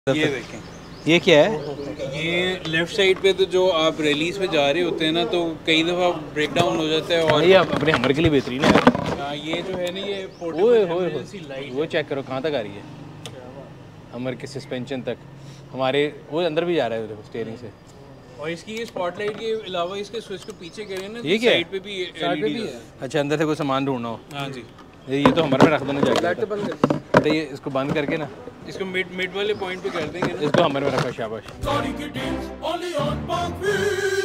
ये देखें, ये क्या है? ये लेफ्ट साइड पे तो जो आप रिलीज पे जा रहे होते हैं ना, तो कई दफ़ा ब्रेक डाउन हो जाता है। और ये अपने हमर के लिए बेहतरीन है। ये जो है ना, ये ओए इमरजेंसी लाइट वो चेक करो कहाँ तक आ रही है, हमर के सस्पेंशन तक। हमारे वो अंदर भी जा रहा है देखो स्टीयरिंग से। और इसकी ये स्पॉटलाइट के अलावा इसके स्विच को पीछे करें ना, ये क्या है? साइड पे भी LED है। अच्छा, अंदर से कोई सामान ढूंढना हो। हाँ जी, ये तो हमारे में रख देना जाएगा। बेटा ये इसको बंद करके ना, इसको मिड वाले पॉइंट पे कर देंगे ना। इसको हमारे में रखो, शाबाश।